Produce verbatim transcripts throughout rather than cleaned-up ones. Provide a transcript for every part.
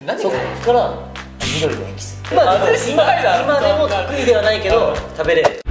何そっから緑のエキス、 今今でも得意ではないけど食べれる。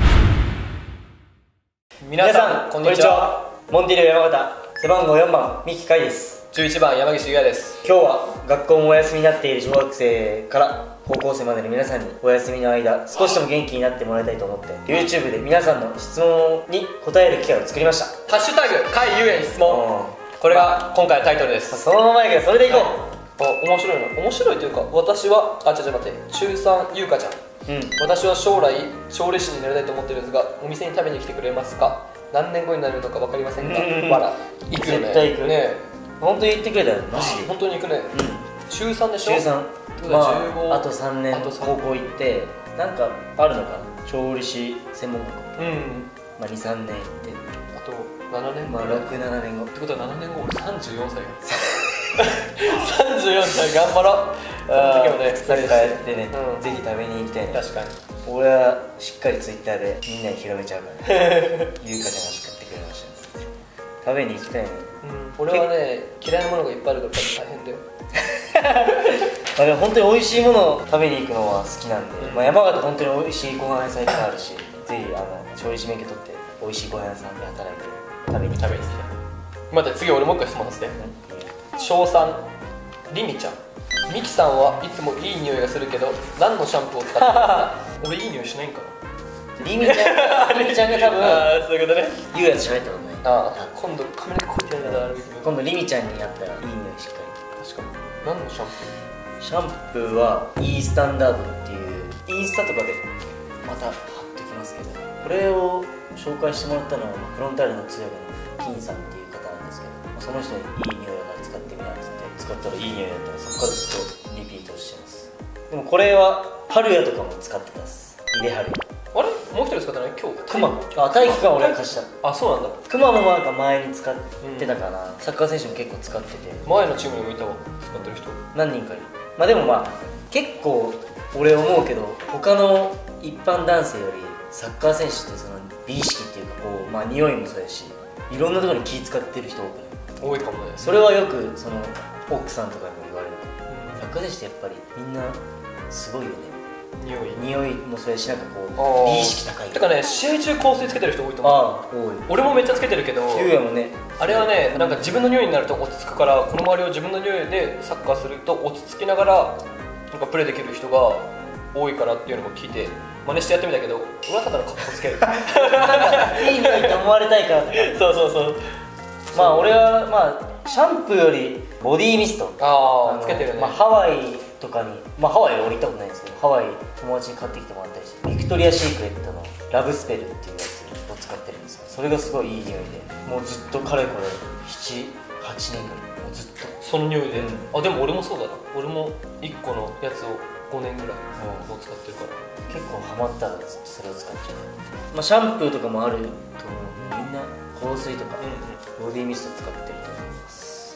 皆さんこんにちは。 モンティル山形背番号よんばん三木海です。 じゅういちばん山岸優也です。 今日は学校もお休みになっている小学生から高校生までの皆さんにお休みの間少しでも元気になってもらいたいと思って YouTube で皆さんの質問に答える機会を作りました。 ハッシュタグ海優也に質問、これが今回のタイトルです。 そのままやけどそれでいこう、 はい、あ、面白いな。面白いというか、私はあ、ちょっと待って、中さん優香ちゃん、うん、私は将来調理師になりたいと思ってるんですが、お店に食べに来てくれますか？何年後になるのか分かりませんが、わら行くよね。 絶対行くね。 本当に言ってくれたらマジで本当に行くね。中さんでしょ。 中さん、まああとさんねん高校行ってなんかあるのかな、調理師専門学校、うん、まあにさんねん行って、 あとななねん、 まあろくななねんごってことはななねんご俺さんじゅうよんさいさんじゅうよんさい頑張ろう。その時もね、 サッカーやってね、ぜひ食べに行きたいね。確かに俺はしっかりツイッターでみんなに広めちゃうから優香ちゃんが作ってくれましたね。食べに行きたいね。 俺はね、嫌いなものがいっぱいあるから大変だよまあでも本当に美味しいものを食べに行くのは好きなんで、まあ山形本当に美味しいご飯屋さんいっぱいあるし、ぜひあの調理師免許取って美味しいご飯屋さんで働いて食べに食べに来て。 待って、次俺もう一回質問ですね。小さんりみちゃん、みきさんはいつもいい匂いがするけど何のシャンプーを使ってますか？俺いい匂いしないんかな。 りみちゃんりみちゃんが多分ああ、そういうことね。 言うやつ喋ったことない。 ああ、今度カメラにこうやってやるから今度りみちゃんにやったらいい匂いしっかり。確かに。何のシャンプー？シャンプーは E スタンダードっていうインスタとかでまた貼ってきますけど、これを紹介してもらったのはフロンターレの強いの金さんっていう方なんですけど、その人にいい匂いだから使ってみなって言って使ったらいい匂いだったらそこからずっとリピートしてます。でもこれは春屋とかも使ってたっす。井出春屋。 あれもう一人使ったの？今日クマ。あ、体育館俺が貸した。 あ、そうなんだ。 クマもなんか前に使ってたかな、うん、サッカー選手も結構使ってて、 前のチームにもいたわ、使ってる人何人かいる。まあでもまあ結構俺思うけど、他の一般男性よりサッカー選手ってその美意識っていうかこう、まあ匂いもそうやしいろんなところに気使ってる人多くない？ 多いかもね。 それはよくその奥さんとかにも言われる、うん、サッカー選手ってやっぱりみんなすごいよね。匂い匂いもそうやし、なんかこう美意識高い。 てかね、試合中香水つけてる人多いと思う。ああ、多い。俺もめっちゃつけてるけど、 ゆうやもね、 あれはね、なんか自分の匂いになると落ち着くから、この周りを自分の匂いでサッカーすると落ち着きながらなんかプレーできる人が多いからっていうのも聞いて真似してやってみたけど、俺はただのカッコつけるなんかいい匂いと思われたいからとかそうそうそう。 まあ俺はまあシャンプーよりボディミスト、 ああつけてるね。 まあ、ハワイとかに、まあハワイは俺行ったことないんですけど、ハワイ友達に買ってきてもらったりして、ビクトリア・シークレットのラブスペルっていうやつを使ってるんですよ。それがすごいいい匂いで、もうずっとかれこれななはちねんぐらいもうずっとその匂いで、うん、あでも俺もそうだな。俺もいっこのやつをごねんぐらいもう使ってるから、 結構ハマったらずっとそれを使っちゃう。まあシャンプーとかもあると思う。みんな香水とか、うん、ボディミスト使ってると思います。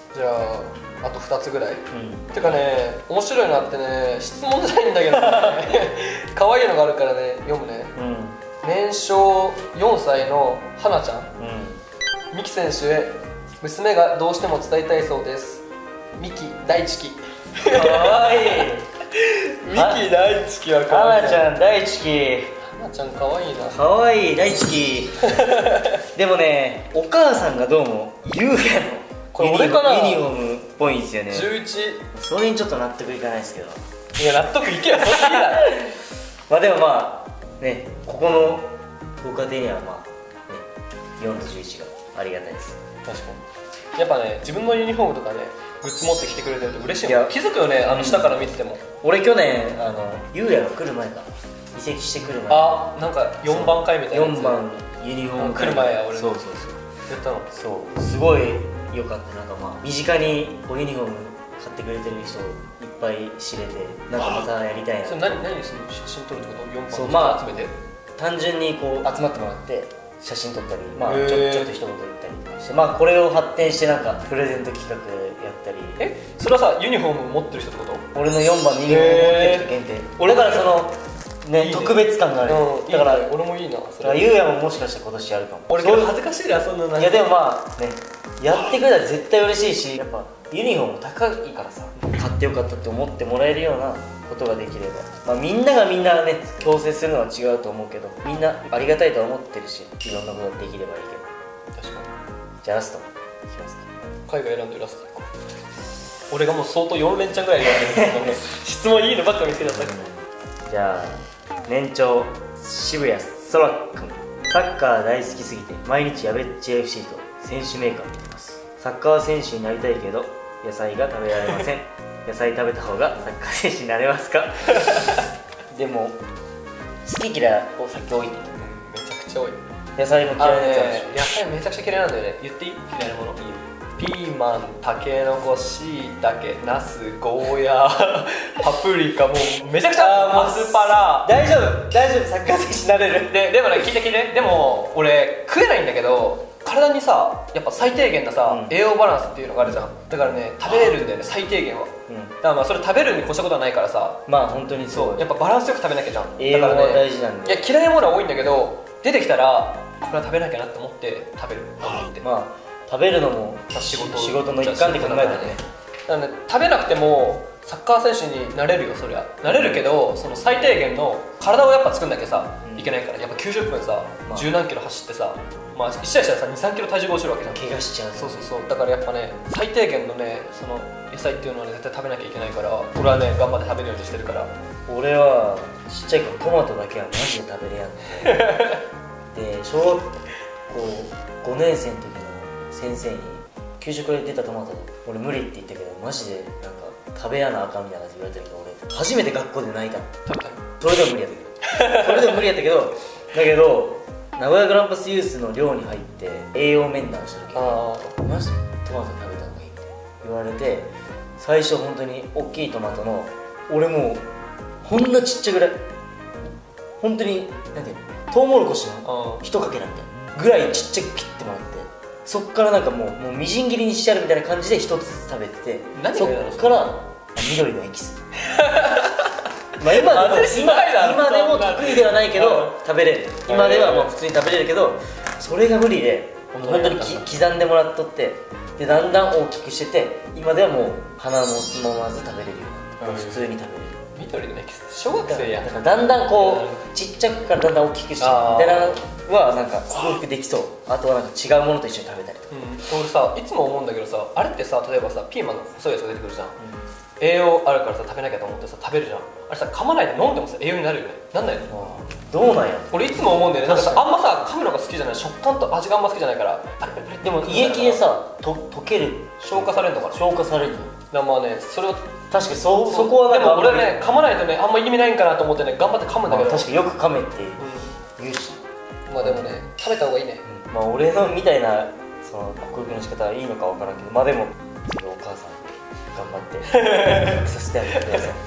じゃああとふたつぐらい、うん、てかね、面白いなってね、質問じゃないんだけどね可愛いのがあるからね、読むね、うん、年少よんさいのはなちゃん、うん、ミキ選手へ娘がどうしても伝えたいそうです。ミキ大チキかわいいミキ大チキはかわいい。 はなちゃん大チキ、 はなちゃんかわいいな。 かわいい大チキでもね、お母さんがどうも優也のこれ俺かな、 ユニフォームっぽいんですよね。 じゅういち。それにちょっと納得いかないですけど。 いや納得いけよ、そっちだまあでもまあね、ここのご家庭にはまあねよんとじゅういちがありがたいです。 確かに。やっぱね、自分のユニフォームとかねグッズ持ってきてくれてると嬉しいもん。気づくよね、あの下から見てても。 俺去年あの優也が来る前か移籍してくる前、 あなんかよんばん会みたいなやつ、 よんばんユニフォーム来る前や。俺そうそうそうやったの。 そうすごいよかった。なんかまあ身近にこうユニフォーム買ってくれてる人いっぱい知れて、なんかまたやりたいな。 それ何何するの？写真撮るってこと？よんばんそうまあ集めて単純にこう集まってもらって写真撮ったり、まあちょちょっと一言言ったりとかして、まあこれを発展してなんかプレゼント企画やったり。 えそれはさユニフォーム持ってる人ってこと？ 俺のよんばんユニフォーム持ってる人限定。俺だからそのね、いいね、特別感がある、うん、だからいい、ね、俺もいいな。それは優也ももしかしたら今年やるかも。 俺けど恥ずかしいな、そんな。 いやでもまあね、やってくれたら絶対嬉しいし、やっぱユニフォーム高いからさ、買ってよかったって思ってもらえるようなことができれば、まあ、みんながみんなね強制するのは違うと思うけど、みんなありがたいとは思ってるし、いろんなことができればいいけど。確かに。じゃあラストいきますか。 海外選んでラストいこう。俺がもう相当よん連チャンぐらい選んでる質問いいのばっか見つけちゃった。 じゃあ年長渋谷そらくん、サッカー大好きすぎて毎日やべっち エフシー と選手メーカーを見てます。サッカー選手になりたいけど野菜が食べられません。野菜食べた方がサッカー選手になれますか？でも好き嫌いをさっき置いて、 めちゃくちゃ多い。 野菜も嫌いなやつあるでしょ。 野菜めちゃくちゃ嫌いなんだよね。言っていい？嫌いなもの。ピーマン、たけのこ、しいたけ、なす、ゴーヤー、パプリカ、もうめちゃくちゃアスパラ。 大丈夫大丈夫、サッカー選手になれる。 ででもね、聞いて聞いて。でも俺食えないんだけど、体にさやっぱ最低限なさ、うん、栄養バランスっていうのがあるじゃん。だからね食べれるんだよね、最低限は。うん、だからまあそれ食べるに越したことはないからさ。 まあ本当にそう。 やっぱバランスよく食べなきゃじゃん。 栄養が大事なんで。 いや嫌いなものは多いんだけど、出てきたらこれは食べなきゃなって思って食べると思って。 まあ食べるのも仕事仕事の一環で考えたらね。 だからね、食べなくてもサッカー選手になれるよ。そりゃなれるけど、その最低限の体をやっぱ作んなきゃさ、うん、いけないから。やっぱきゅうじゅっぷんさ、まあ、じゅうなんキロ走ってさ、まあいち試合したらさにさんキロ体重が落ちるわけじゃん。 怪我しちゃう。 そうそうそう。だからやっぱね最低限のねその野菜っていうのは、ね、絶対食べなきゃいけないから、俺はね頑張って食べるようにしてるから。 俺はちっちゃい頃トマトだけはマジで食べれやんで、で小学校ごねん生の時の先生に給食で出たトマト俺無理って言ったけど、マジでなんか食べやなあかんみたいな感じ言われてるから、俺初めて学校で泣いたの。食べたの？それでも無理やったけどそれでも無理やったけどだけど名古屋グランパスユースの寮に入って栄養面談した時にマジでトマト食べた方がいいって言われて、最初本当に大きいトマトの、俺もうこんなちっちゃぐらい、本当になんていうの、トウモロコシの一かけらみたいなぐらいちっちゃく切ってもらって、そっからなんかもうもうみじん切りにしてあるみたいな感じで一つずつ食べてて、そっから緑のエキスまあ今でも今今でも得意ではないけど食べれる。今ではもう普通に食べれるけど、それが無理で本当にき刻んでもらっとって、でだんだん大きくしてて、今ではもう鼻もつままず食べれるようになって、普通に食べれる。 緑のエキス小学生やん。 だからだんだんこうちっちゃくからだんだん大きくしてみたいなはなんか克服できそう。あとはなんか違うものと一緒に食べたりとか、 うん、俺さいつも思うんだけどさ、あれってさ例えばさピーマンの細いやつが出てくるじゃん、うん、栄養あるからさ食べなきゃと思ってさ食べるじゃん。あれさ噛まないで飲んでもさ栄養になるよね。なんないの？ どうなんや。 俺いつも思うんだよね。なんかさあんまさ噛むのが好きじゃない、食感と味があんま好きじゃないから。 でも胃液でさと溶ける、 消化されるのかな。 消化される。 だからまあね、それを確かに そ, そこはなんかでも俺ね噛まないとねあんま意味ないんかなと思ってね頑張って噛むんだけど、 まあ、確かによく噛めって言うし、 うん、まあでもね食べた方がいいね、 うん、まあ俺のみたいなその克服の仕方はいいのかわからんけど、まあでも次お母さん頑張ってさせてあげてください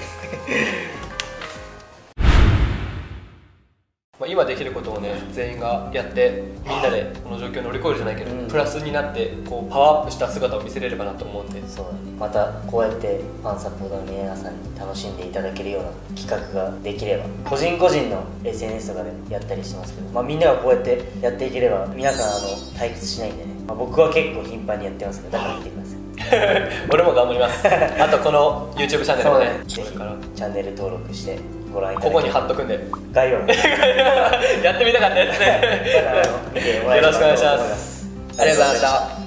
まあ今できることをね全員がやってみんなでこの状況を乗り越えるじゃないけど、うん、プラスになってこうパワーアップした姿を見せれればなと思うんで。 そうだね、またこうやってファンサポーターの皆さんに楽しんでいただけるような企画ができれば、個人個人の エスエヌエス とかでやったりしてますけど、まあ、みんながこうやってやっていければ皆さんあの退屈しないんでね、まあ、僕は結構頻繁にやってますけど、だから見てください俺も頑張りますあとこの YouTube チャンネルもね、 ぜひチャンネル登録してご覧いただここに貼っとくんで概要欄やってみたかったやつねよろしくお願いします。ありがとうございました。